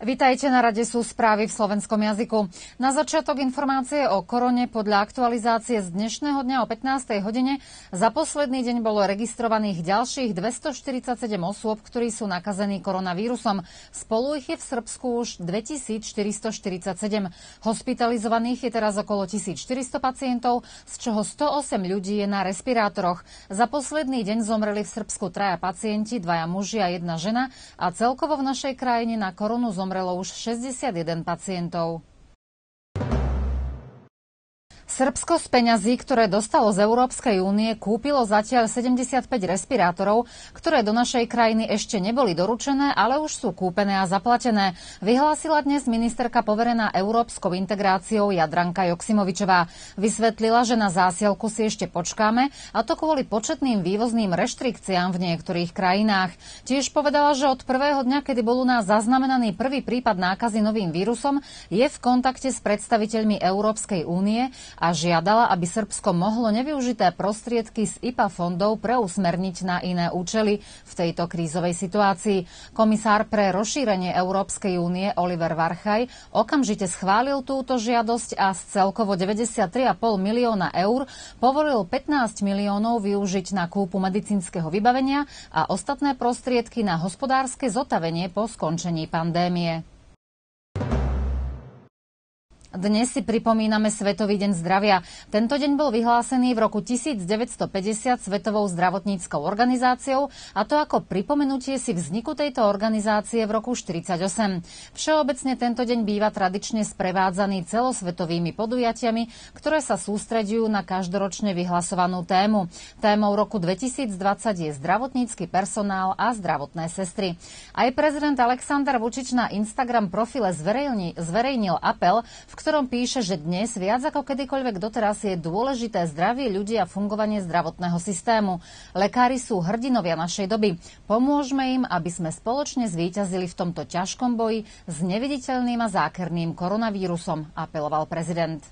Vitajte, na rade sú správy v slovenskom jazyku. Na začiatok informácie o korone podľa aktualizácie z dnešného dňa o 15. hodine. Za posledný deň bolo registrovaných ďalších 247 osôb, ktorí sú nakazení koronavírusom. Spolu ich je v Srbsku už 2447. Hospitalizovaných je teraz okolo 1400 pacientov, z čoho 108 ľudí je na respirátoroch. Za posledný deň zomreli v Srbsku 3 pacienti, 2 muži a 1 žena a celkovo v našej krajine na koronu zomrelo už 61 pacientov. Srbsko z peňazí, ktoré dostalo z Európskej únie, kúpilo zatiaľ 75 respirátorov, ktoré do našej krajiny ešte neboli doručené, ale už sú kúpené a zaplatené. Vyhlásila dnes ministerka poverená európskou integráciou Jadranka Joksimovičová. Vysvetlila, že na zásielku si ešte počkáme, a to kvôli početným vývozným reštrikciám v niektorých krajinách. Tiež povedala, že od prvého dňa, kedy bol u nás zaznamenaný prvý prípad nákazy novým vírusom, je v kontakte s predstaviteľmi Európskej únie a žiadala, aby Srbsko mohlo nevyužité prostriedky z IPA fondov preusmerniť na iné účely v tejto krízovej situácii. Komisár pre rozšírenie Európskej únie Oliver Varchaj okamžite schválil túto žiadosť a z celkovo 93,5 milióna eur povolil 15 miliónov využiť na kúpu medicínskeho vybavenia a ostatné prostriedky na hospodárske zotavenie po skončení pandémie. Dnes si pripomíname Svetový deň zdravia. Tento deň bol vyhlásený v roku 1950 Svetovou zdravotníckou organizáciou, a to ako pripomenutie si vzniku tejto organizácie v roku 1948. Všeobecne tento deň býva tradične sprevádzaný celosvetovými podujatiami, ktoré sa sústreďujú na každoročne vyhlasovanú tému. Témou roku 2020 je zdravotnícky personál a zdravotné sestry. Aj prezident Aleksandar Vučić na Instagram profile zverejnil apel, v ktorom píše, že dnes viac ako kedykoľvek doteraz je dôležité zdravie ľudí a fungovanie zdravotného systému. Lekári sú hrdinovia našej doby. Pomôžme im, aby sme spoločne zvíťazili v tomto ťažkom boji s neviditeľným a zákerným koronavírusom, apeloval prezident.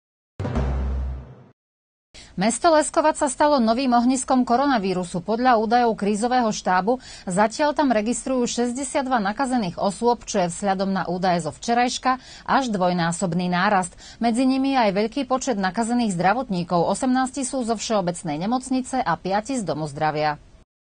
Mesto Leskovac sa stalo novým ohniskom koronavírusu. Podľa údajov krízového štábu zatiaľ tam registrujú 62 nakazených osôb, čo je vzhľadom na údaje zo včerajška až dvojnásobný nárast. Medzi nimi je aj veľký počet nakazených zdravotníkov. 18 sú zo všeobecnej nemocnice a 5 z domu zdravia.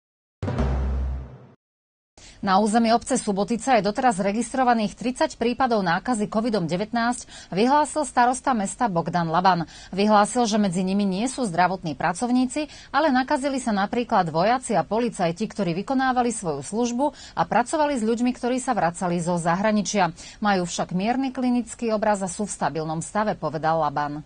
Na území obce Subotica je doteraz registrovaných 30 prípadov nákazy COVID-19, vyhlásil starosta mesta Bogdan Laban. Vyhlásil, že medzi nimi nie sú zdravotní pracovníci, ale nakazili sa napríklad vojaci a policajti, ktorí vykonávali svoju službu a pracovali s ľuďmi, ktorí sa vracali zo zahraničia. Majú však mierny klinický obraz a sú v stabilnom stave, povedal Laban.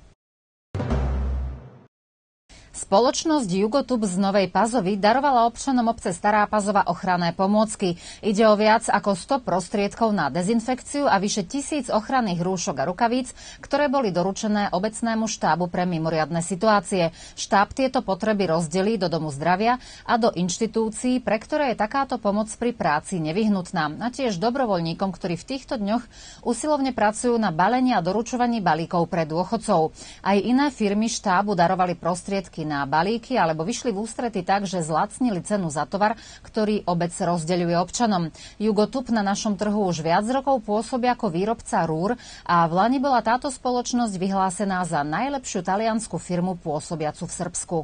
Spoločnosť Jugotub z Novej Pazovy darovala občanom obce Stará Pazova ochranné pomôcky. Ide o viac ako 100 prostriedkov na dezinfekciu a vyše 1000 ochranných rúšok a rukavíc, ktoré boli doručené obecnému štábu pre mimoriadne situácie. Štáb tieto potreby rozdelí do domu zdravia a do inštitúcií, pre ktoré je takáto pomoc pri práci nevyhnutná. A tiež dobrovoľníkom, ktorí v týchto dňoch usilovne pracujú na balení a doručovaní balíkov pre dôchodcov. Aj iné firmy štábu darovali prostriedky na balíky alebo vyšli v ústrety tak, že zlacnili cenu za tovar, ktorý obec rozdeľuje občanom. Jugotub na našom trhu už viac rokov pôsobí ako výrobca rúr a v lani bola táto spoločnosť vyhlásená za najlepšiu taliansku firmu pôsobiacu v Srbsku.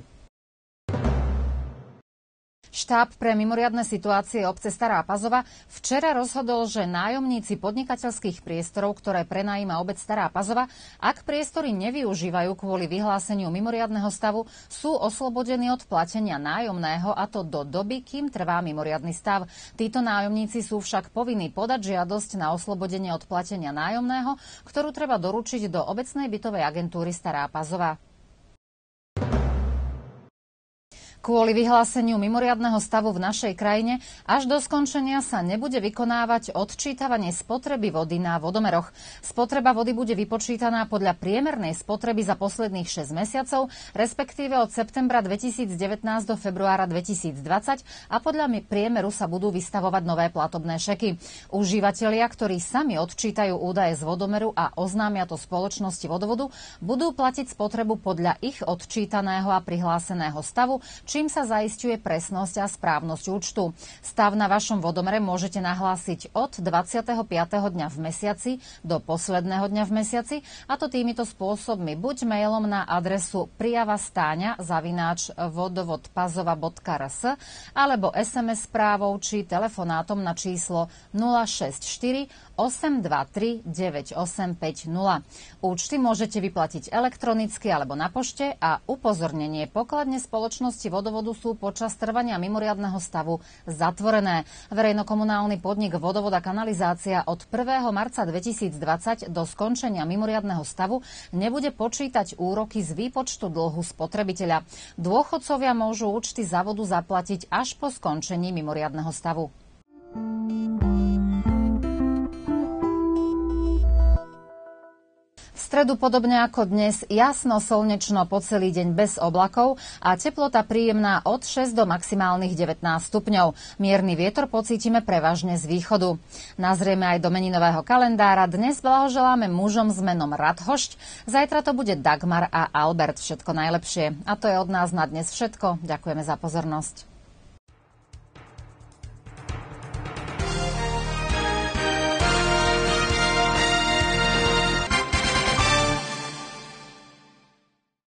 Štáb pre mimoriadne situácie obce Stará Pazova včera rozhodol, že nájomníci podnikateľských priestorov, ktoré prenajíma obec Stará Pazova, ak priestory nevyužívajú kvôli vyhláseniu mimoriadneho stavu, sú oslobodení od platenia nájomného, a to do doby, kým trvá mimoriadny stav. Títo nájomníci sú však povinní podať žiadosť na oslobodenie od platenia nájomného, ktorú treba doručiť do obecnej bytovej agentúry Stará Pazova. Kvôli vyhláseniu mimoriadneho stavu v našej krajine až do skončenia sa nebude vykonávať odčítavanie spotreby vody na vodomeroch. Spotreba vody bude vypočítaná podľa priemernej spotreby za posledných 6 mesiacov, respektíve od septembra 2019 do februára 2020, a podľa priemeru sa budú vystavovať nové platobné šeky. Užívatelia, ktorí sami odčítajú údaje z vodomeru a oznámia to spoločnosti vodovodu, budú platiť spotrebu podľa ich odčítaného a prihláseného stavu, čím sa zaisťuje presnosť a správnosť účtu. Stav na vašom vodomere môžete nahlásiť od 25. dňa v mesiaci do posledného dňa v mesiaci, a to týmito spôsobmi: buď mailom na adresu prijavastáňa@vodovodpazova.rs alebo SMS správou či telefonátom na číslo 064 823 9850. Účty môžete vyplatiť elektronicky alebo na pošte a upozornenie: pokladne spoločnosti vodovodu sú počas trvania mimoriadneho stavu zatvorené. Verejnokomunálny podnik Vodovod a kanalizácia od 1. marca 2020 do skončenia mimoriadneho stavu nebude počítať úroky z výpočtu dlhu spotrebiteľa. Dôchodcovia môžu účty za vodu zaplatiť až po skončení mimoriadneho stavu. V stredu podobne ako dnes jasno, slnečno po celý deň bez oblakov a teplota príjemná od 6 do maximálnych 19 stupňov. Mierny vietor pocítime prevažne z východu. Nazrieme aj do meninového kalendára. Dnes blahoželáme mužom s menom Radhošť. Zajtra to bude Dagmar a Albert. Všetko najlepšie. A to je od nás na dnes všetko. Ďakujeme za pozornosť.